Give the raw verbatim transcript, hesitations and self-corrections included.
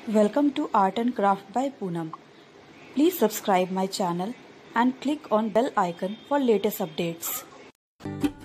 Welcome to Art and Craft by Punam. Please subscribe my channel and click on bell icon for latest updates.